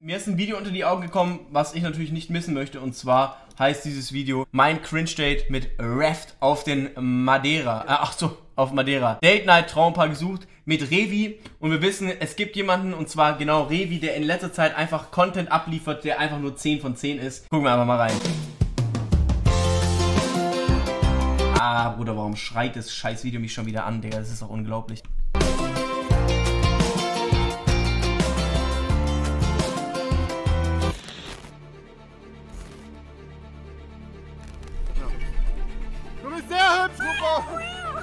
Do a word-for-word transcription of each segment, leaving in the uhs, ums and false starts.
Mir ist ein Video unter die Augen gekommen, was ich natürlich nicht missen möchte. Und zwar heißt dieses Video mein Cringe-Date mit Reft auf den Madeira. Äh, ach so, auf Madeira. Date-Night-Traumpaar gesucht mit Revi. Und wir wissen, es gibt jemanden, und zwar genau Revi, der in letzter Zeit einfach Content abliefert, der einfach nur zehn von zehn ist. Gucken wir einfach mal rein. Ah, Bruder, warum schreit das scheiß Video mich schon wieder an, Digga? Das ist doch unglaublich. Du bist sehr hübsch, super!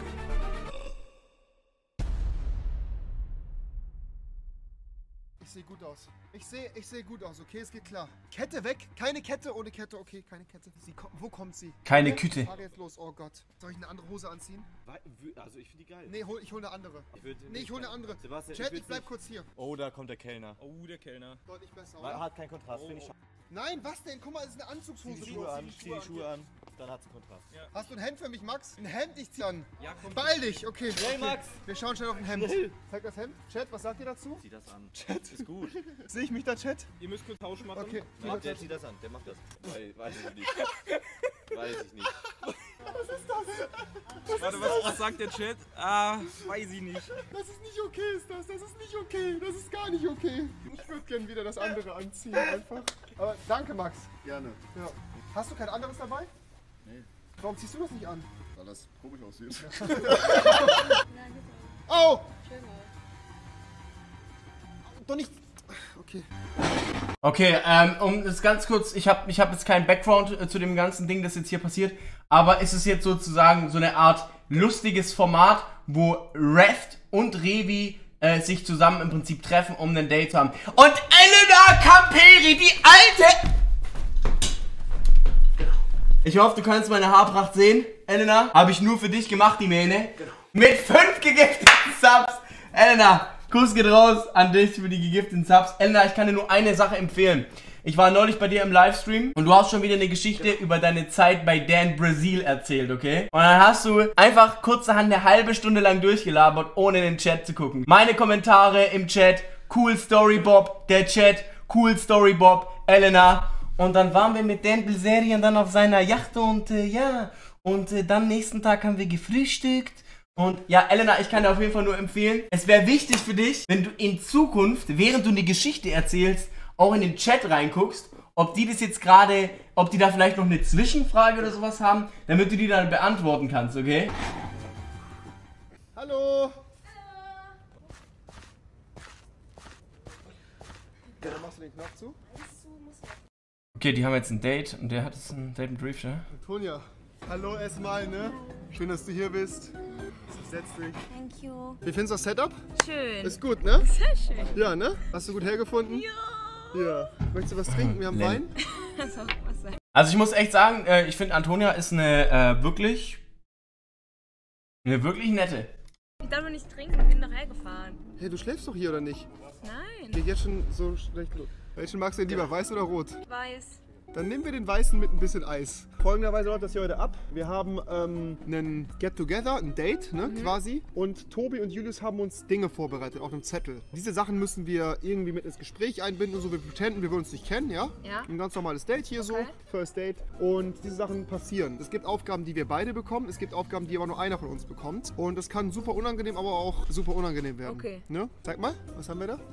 Ich sehe gut aus. Ich sehe ich seh gut aus, okay? Es geht klar. Kette weg. Keine Kette, ohne Kette. Okay, keine Kette. Sie, wo kommt sie? Keine Wo? Küte. Ich fahre jetzt los. Oh Gott. Soll ich eine andere Hose anziehen? Also ich finde die geil. Nee, hol, ich hole eine andere. Ich würd, Nee, ich hole eine andere. Sebastian, Chat, ich, ich bleib nicht. kurz hier. Oh, da kommt der Kellner. Oh, der Kellner. Deutlich besser, Weil oder? hat keinen Kontrast, Oh. finde ich schade. Nein, was denn? Guck mal, es ist eine Anzugshose. Zieh die Schuhe an, zieh die Schuhe an, dann hat's einen Kontrast. Ja. Hast du ein Hemd für mich, Max? Ein Hemd, ich zieh an. Ja, komm. Beeil dich, okay. Hey, okay. Max. Wir schauen schnell auf ein Hemd. Schnell. Zeig das Hemd. Chat, was sagt ihr dazu? Zieh das an. Chat. Ist gut. Sehe ich mich da, Chat? Ihr müsst kurz Tausch machen. Okay. Ja, der zieht das an, der macht das. Weil, weiß ich nicht. Weiß ich nicht. Was ist das? Warte, was, was sagt der Chat? Ah, weiß ich nicht. Das ist nicht okay, ist das. Das ist nicht okay. Das ist gar nicht okay. Ich würde gerne wieder das andere anziehen, einfach. Aber danke, Max. Gerne. Ja. Hast du kein anderes dabei? Nee. Warum ziehst du das nicht an? Weil das komisch aussieht. Oh! Doch nicht. Okay. Okay, ähm, um das ganz kurz, ich habe ich hab jetzt keinen Background äh, zu dem ganzen Ding, das jetzt hier passiert, aber ist es jetzt sozusagen so eine Art lustiges Format, wo Reft und Revi äh, sich zusammen im Prinzip treffen, um ein Date zu haben. Und Elena Camperi, die alte... Ich hoffe, du kannst meine Haarpracht sehen, Elena. Habe ich nur für dich gemacht, die Mähne. Genau. Mit fünf gegifteten Subs. Elena, Kuss geht raus an dich für die gegifteten Subs. Elena, ich kann dir nur eine Sache empfehlen. Ich war neulich bei dir im Livestream und du hast schon wieder eine Geschichte genau. über deine Zeit bei Dan Brazil erzählt, okay? Und dann hast du einfach kurzerhand eine halbe Stunde lang durchgelabert, ohne in den Chat zu gucken. Meine Kommentare im Chat, cool Story Bob, der Chat, cool Story Bob, Elena. Und dann waren wir mit Dan Bilzerian dann auf seiner Yacht und äh, ja, und äh, dann nächsten Tag haben wir gefrühstückt. Und ja, Elena, ich kann dir auf jeden Fall nur empfehlen, es wäre wichtig für dich, wenn du in Zukunft, während du eine Geschichte erzählst, auch in den Chat reinguckst, ob die das jetzt gerade, ob die da vielleicht noch eine Zwischenfrage oder sowas haben, damit du die dann beantworten kannst, okay? Hallo! Ja, dann machst du den Knopf zu. Okay, die haben jetzt ein Date und der hat jetzt ein Date mit Reef, ne? Antonia, hallo erstmal, ne? Schön, dass du hier bist. Setz dich. Thank you. Wie findest du das Setup? Schön. Ist gut, ne? Sehr schön. Ja, ne? Hast du gut hergefunden? Ja. Ja. Möchtest du was trinken? Wir haben Len. Wein. Also, was sein? Also ich muss echt sagen, äh, ich finde Antonia ist eine äh, wirklich, eine wirklich nette. Ich darf doch nicht trinken, ich bin doch hergefahren. Hey, du schläfst doch hier oder nicht? Nein. Geht jetzt schon so schlecht los. Welchen magst du denn lieber, weiß oder rot? Weiß. Dann nehmen wir den weißen mit ein bisschen Eis. Folgenderweise läuft das hier heute ab. Wir haben ähm, einen Get-Together, ein Date, ne, mhm. quasi. Und Tobi und Julius haben uns Dinge vorbereitet auf einem Zettel. Diese Sachen müssen wir irgendwie mit ins Gespräch einbinden und so. Wir pretenden, wir würden uns nicht kennen, ja? Ja. Ein ganz normales Date hier Okay. so, First Date. Und diese Sachen passieren. Es gibt Aufgaben, die wir beide bekommen. Es gibt Aufgaben, die aber nur einer von uns bekommt. Und das kann super unangenehm, aber auch super unangenehm werden. Okay. Ne? Zeig mal, was haben wir da?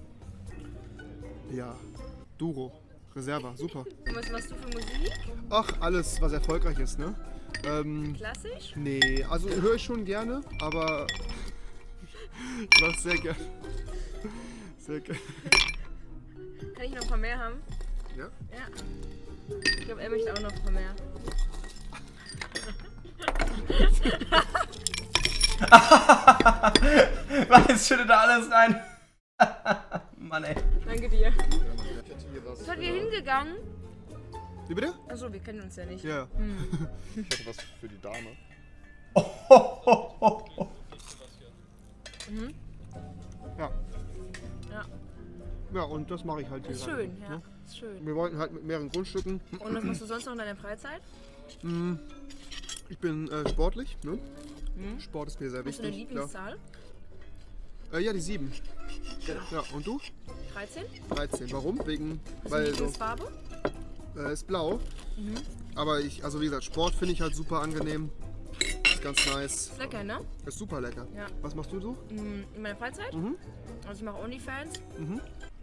Ja, Duro. Reserva, super. Und was machst du für Musik? Ach, alles, was erfolgreich ist, ne? Ähm, Klassisch? nee, also höre ich schon gerne, aber ich mach's sehr gerne. Sehr gerne. Kann ich noch ein paar mehr haben? Ja? Ja. Ich glaube, er möchte auch noch ein paar mehr. Was schüttet da alles rein? Mann, ey. Danke dir. Seid ihr hingegangen? Wie bitte? Achso, wir kennen uns ja nicht. Ja. Hm. Ich hätte was für die Dame. Mhm. Ja. Ja. Ja, und das mache ich halt hier. Ist gerade, schön, ja. ne? Ist schön. Wir wollten halt mit mehreren Grundstücken. Und was machst du sonst noch in deiner Freizeit? Ich bin äh, sportlich, ne? Mhm. Sport ist mir sehr Hast du eine wichtig. Klar. Lieblingszahl? Äh, ja, die sieben. Genau. Ja, und du? dreizehn. dreizehn. Warum? Wegen, Was weil ist die so, Farbe? äh, ist blau. Mhm. Aber ich, also wie gesagt, Sport finde ich halt super angenehm. Ist ganz nice. Ist lecker, ne? Ist super lecker. Ja. Was machst du so? Mm, In meiner Freizeit? Mhm. Also ich mache OnlyFans. Mhm.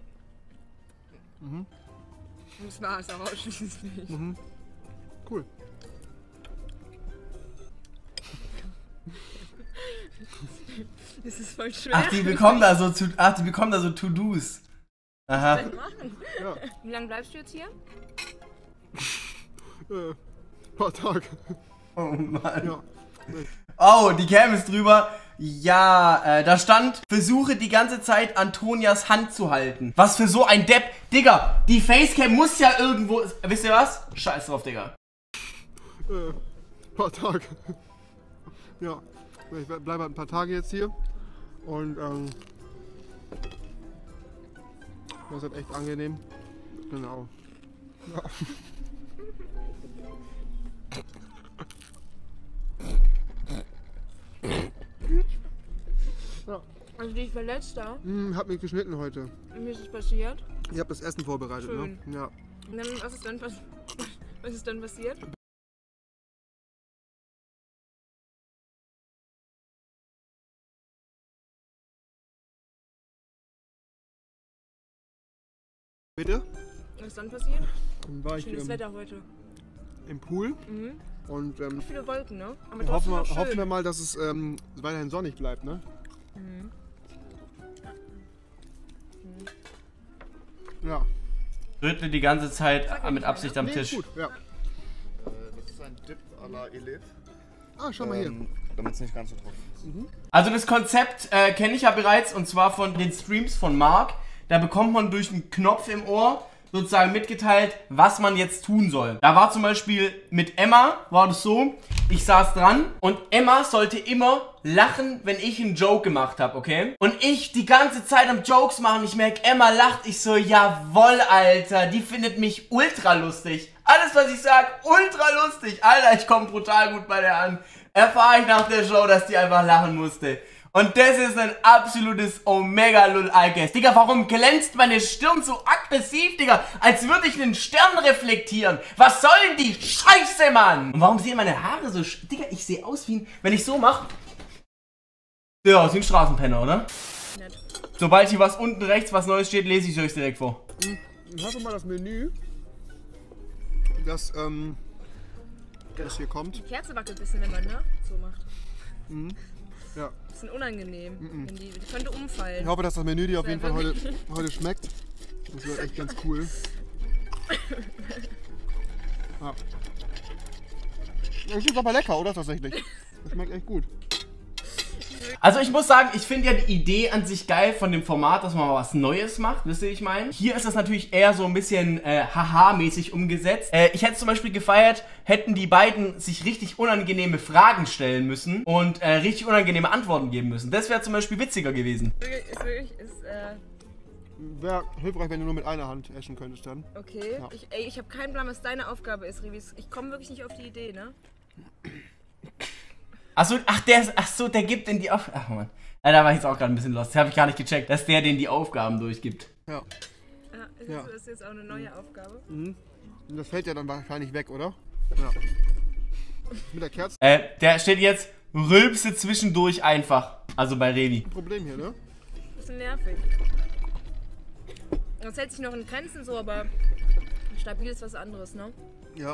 Mhm. Das war es auch ausschließlich. Mhm. Cool. Das ist voll schwer. Ach, die bekommen da so zu, ach, die bekommen da so To-Dos. Aha. machen. Ja. Wie lange bleibst du jetzt hier? Äh, paar Tage. Oh Mann. Ja. Oh, die Cam ist drüber. Ja, äh, da stand, versuche die ganze Zeit Antonias Hand zu halten. Was für so ein Depp. Digga, die Facecam muss ja irgendwo... Wisst ihr was? Scheiß drauf, Digga. Äh, paar Tage. Ja. Ich bleibe halt ein paar Tage jetzt hier. Und ähm, das ist halt echt angenehm. Genau. Ja. Ja. Also dich verletzt da. Hm, hab mich geschnitten heute. Und wie ist es passiert? Ich habe das Essen vorbereitet, Schön. ne? Ja. Und dann, was ist dann, pass was ist dann passiert? Bitte? Was ist dann passiert? Dann war ich Schönes ähm, Wetter heute. im Pool Mhm. und ähm, Viele Wolken, ne? Aber hoffen, trotzdem wir, noch schön. hoffen wir mal, dass es ähm, weiterhin sonnig bleibt, ne? Mhm. Ja. Rüttle die ganze Zeit Sag ja mit nicht Absicht am Nee, Tisch. gut, ja. Äh, das ist ein Dip à la Elif. Ah, schau mal hier. Ähm, damit es nicht ganz so trocken ist. Also das Konzept äh, kenne ich ja bereits und zwar von den Streams von Marc. Da bekommt man durch einen Knopf im Ohr sozusagen mitgeteilt, was man jetzt tun soll. Da war zum Beispiel mit Emma, war das so, ich saß dran und Emma sollte immer lachen, wenn ich einen Joke gemacht habe, okay? Und ich die ganze Zeit am Jokes machen, ich merke, Emma lacht, ich so, jawoll, Alter, die findet mich ultra lustig. Alles, was ich sag, ultra lustig. Alter, ich komme brutal gut bei der an. Erfahre ich nach der Show, dass die einfach lachen musste. Und das ist ein absolutes Omega-Lull-Eye-Guess. Digga, warum glänzt meine Stirn so aggressiv, Digga? Als würde ich einen Stern reflektieren. Was soll denn die Scheiße, Mann? Und warum sehen meine Haare so... sch- Digga, ich sehe aus wie ein... Wenn ich so mache... Ja, aus wie ein Straßenpenner, oder? Nett. Sobald hier was unten rechts, was Neues steht, lese ich euch direkt vor. Ich habe mal das Menü, das, ähm, das hier kommt. Die Kerze wackelt ein bisschen, wenn man, ne? So macht. Ja. Bisschen unangenehm. Wenn die, die könnte Ich umfallen. hoffe, dass das Menü dir auf Sehr jeden Fall heute, wirklich. heute schmeckt. Das wird echt ganz cool. Ja. Das ist aber lecker, oder? Tatsächlich. Das schmeckt echt gut. Also ich muss sagen, ich finde ja die Idee an sich geil von dem Format, dass man mal was Neues macht, wisst ihr, wie ich meine? Hier ist das natürlich eher so ein bisschen äh, haha-mäßig umgesetzt. Äh, ich hätte zum Beispiel gefeiert, hätten die beiden sich richtig unangenehme Fragen stellen müssen und äh, richtig unangenehme Antworten geben müssen. Das wäre zum Beispiel witziger gewesen. Wirklich, ist wirklich, ist, äh, Wäre hilfreich, wenn du nur mit einer Hand essen könntest dann. okay. Ja. Ich, ey, ich habe keinen Plan, was deine Aufgabe ist, Revis. Ich komme wirklich nicht auf die Idee, ne? Achso, ach, der ist, ach so, der gibt in die Aufgaben. Ach man, ja, da war ich jetzt auch gerade ein bisschen lost. Das habe ich gar nicht gecheckt, dass der den die Aufgaben durchgibt. Ja. Ah, ist Ja. das jetzt auch eine neue Aufgabe? Mhm. Und das fällt ja dann wahrscheinlich weg, oder? Ja. Mit der Kerze Äh, der steht jetzt, rülpse zwischendurch einfach. Also bei Revi. ein Problem hier, ne? Bisschen nervig. Das hält sich noch in Grenzen so, aber stabil ist was anderes, ne? Ja.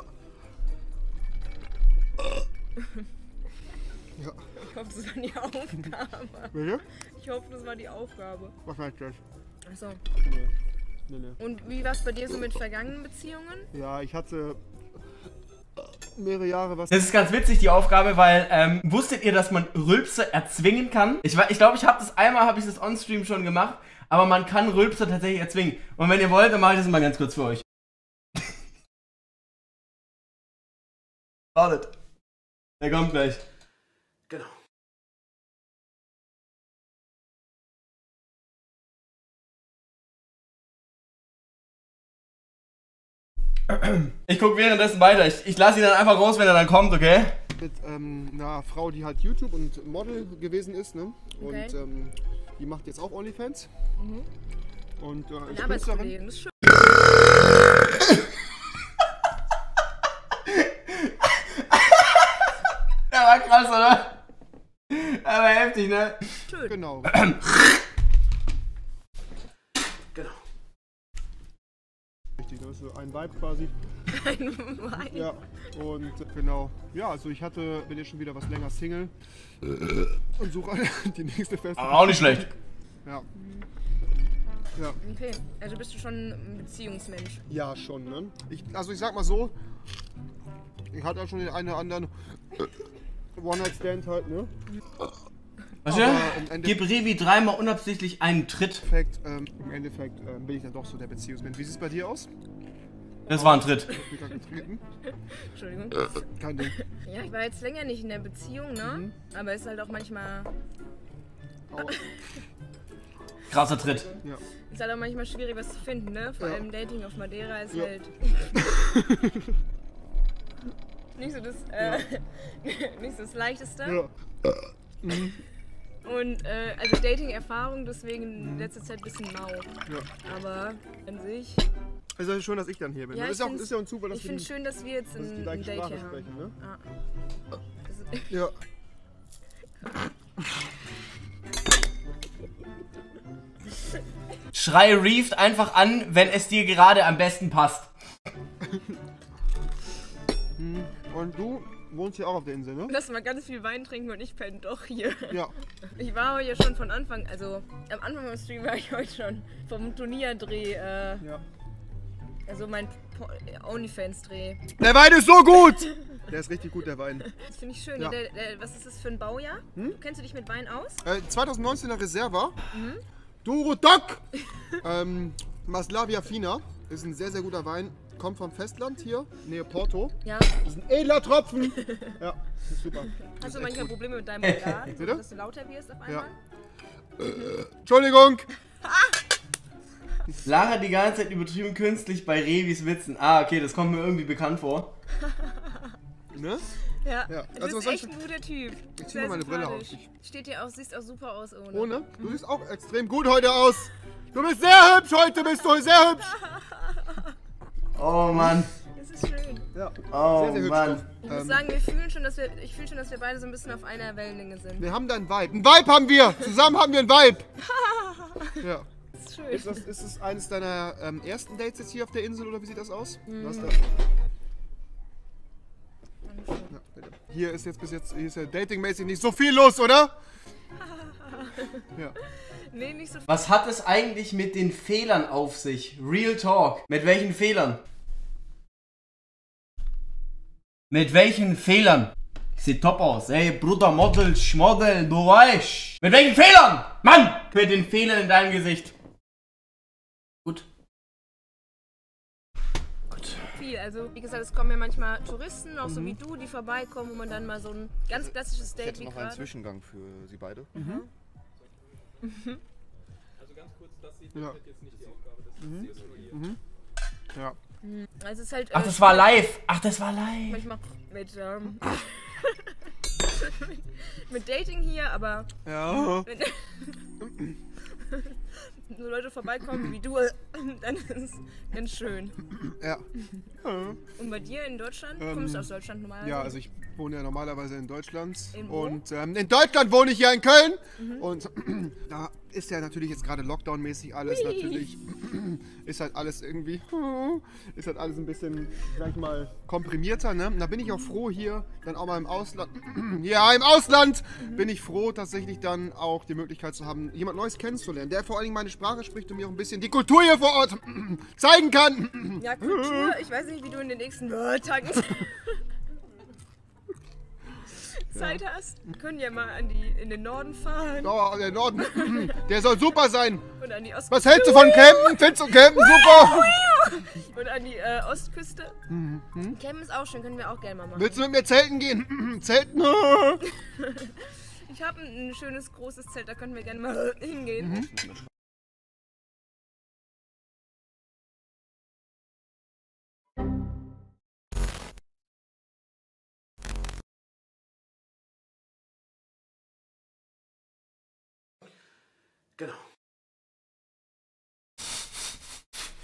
Ja. Ich hoffe, das war die Aufgabe. Bitte? Ich hoffe, das war die Aufgabe. Wahrscheinlich gleich. Achso. Nee. Nee, nee. Und wie war es bei dir so mit vergangenen Beziehungen? Ja, ich hatte mehrere Jahre was. Das ist ganz witzig, die Aufgabe, weil, ähm, wusstet ihr, dass man Rülpse erzwingen kann? Ich glaube, ich, glaub, ich habe das einmal, habe ich das on-stream schon gemacht, aber man kann Rülpse tatsächlich erzwingen. Und wenn ihr wollt, dann mache ich das mal ganz kurz für euch. Wartet. Der kommt gleich. Genau. Ich gucke währenddessen weiter. Ich, ich lasse ihn dann einfach raus, wenn er dann kommt, okay? Mit ähm, einer Frau, die halt YouTube und Model gewesen ist, ne? Und Okay. ähm, die macht jetzt auch OnlyFans. Mhm. Und äh, ist Ja, Künstlerin. das ist schön. Der war krass, oder? Aber heftig, ne? Schön. Genau. Genau. Richtig, das ist so ein Vibe quasi. Ein Wein. Ja, und äh, genau. Ja, also ich hatte, bin jetzt schon wieder was länger Single und suche die nächste Feste. Aber auch nicht schlecht. Ja. Ja. Okay, also bist du schon ein Beziehungsmensch. Ja, schon, ne? Ich, also ich sag mal so, ich hatte auch schon den einen oder anderen One-Night-Stand halt, ne? Was Aber ja? im Ende- Gib Revi dreimal unabsichtlich einen Tritt. Im Endeffekt, ähm, im Endeffekt ähm, bin ich dann doch so der Beziehungsmensch. Wie sieht es bei dir aus? Das war ein Tritt. Ich bin gerade getreten. Entschuldigung. Kein Ding. Ja, ich war jetzt länger nicht in der Beziehung, ne? Aber ist halt auch manchmal, Aua. Krasser Tritt. Ja. ist halt auch manchmal schwierig, was zu finden, ne? Vor Ja. allem Dating auf Madeira ist Ja. halt nicht so das, äh, nicht so das Leichteste. Ja. Und äh, also Dating-Erfahrung, deswegen in letzter Zeit ein bisschen mau. Ja. Aber an sich, Es ist schön, dass ich dann hier bin. Ja, das ich ist ja, auch, find's- ist ja ein Zufall, dass ich wir finde die, schön, dass wir jetzt dass wir die ein, ein gleiche Date Sprache hier haben. sprechen, ne? Ah. Das ist, Ja. Schrei Reef einfach an, wenn es dir gerade am besten passt. Und du wohnst hier auch auf der Insel, ne? lass mal ganz viel Wein trinken und ich penne doch hier. Ja. Ich war heute schon von Anfang, also am Anfang vom Stream war ich heute schon vom Turnierdreh, äh, Ja. also mein Po- OnlyFans-Dreh. Der Wein ist so gut! Der ist richtig gut, der Wein. Das finde ich schön. Ja. Der, der, was ist das für ein Baujahr? Kennst du dich mit Wein aus? Äh, zwanzig neunzehner Reserva. Durodok! ähm, Maslavia Fina. Ist ein sehr, sehr guter Wein. Kommt vom Festland hier, Nähe Porto. Ja. Das ist ein edler Tropfen. Ja, ist super. Hast du manchmal Probleme mit deinem Organ, Bitte? dass du lauter wirst auf einmal? Entschuldigung! Lara die ganze Zeit übertrieben künstlich bei Revis Witzen. Ah, okay, das kommt mir irgendwie bekannt vor. Ne? Ja. Ja. Du Also, was bist soll echt ich- ein guter Typ. Ich zieh mal meine Brille auf. Steht dir auch, siehst auch super aus ohne. Ohne? Du siehst auch extrem gut heute aus. Du bist sehr hübsch heute, bist du sehr hübsch. Oh Mann. Das ist schön. Ja, Oh sehr, sehr hübsch. Mann. Auch. Ich muss Ähm, sagen, wir fühlen schon, dass wir, ich fühle schon, dass wir beide so ein bisschen auf einer Wellenlänge sind. wir haben da ein Vibe. Ein Vibe haben wir! Zusammen haben wir ein Vibe! Ja. Das ist schön. Ist das, ist das eines deiner ähm, ersten Dates jetzt hier auf der Insel oder wie sieht das aus? Du hast da, ja, bitte. Hier ist jetzt bis jetzt hier ist ja datingmäßig nicht so viel los, oder? Ja. Nee, nicht so. Was hat es eigentlich mit den Fehlern auf sich? Real Talk. Mit welchen Fehlern? Mit welchen Fehlern? Sieht top aus. Ey, Bruder, Model, Schmodel, du weißt. Mit welchen Fehlern? Mann! Mit den Fehlern in deinem Gesicht. Gut. Gut. viel. Also, wie gesagt, es kommen ja manchmal Touristen, auch so wie du, die vorbeikommen, wo man dann mal so ein ganz klassisches Ich Date hätte wie noch einen gerade. Zwischengang für Sie beide. Also ganz kurz, das sieht Ja. jetzt nicht die Aufgabe, das ist jetzt nur hier. Ja. Also, es ist halt. Ach, äh, das war live. Ach, das war live. Manchmal mit, ähm, mit Dating hier, aber Ja. wenn so Leute vorbeikommen wie du, dann ist es ganz schön. Ja. Und bei dir in Deutschland? Ähm, Kommst du aus Deutschland normalerweise? Ja, also ich wohne ja normalerweise in Deutschland. In wo? Und ähm, in Deutschland wohne ich ja in Köln. Und da ist ja natürlich jetzt gerade Lockdown-mäßig alles natürlich. Ist halt alles irgendwie. Ist halt alles ein bisschen, sag ich mal, komprimierter. Ne? Und da bin ich auch froh hier, dann auch mal im Ausland. Ja, im Ausland bin ich froh, tatsächlich dann auch die Möglichkeit zu haben, jemand Neues kennenzulernen, der vor allen Dingen meine Sprache spricht und mir auch ein bisschen die Kultur hier vor Ort zeigen kann. Ja, Kultur. Ich weiß nicht, wie du in den nächsten Tagen Zeit hast. Wir können ja mal an die, in den Norden fahren Oh, der Norden, der soll super sein. und an die Ostküste. Was hältst du von Campen? Findest du Campen super? Und an die äh, Ostküste. Campen ist auch schön, können wir auch gerne mal machen. Willst du mit mir zelten gehen? Zelten? Ich habe ein, ein schönes großes Zelt, da können wir gerne mal hingehen. Genau.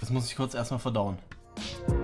Das muss ich kurz erstmal verdauen.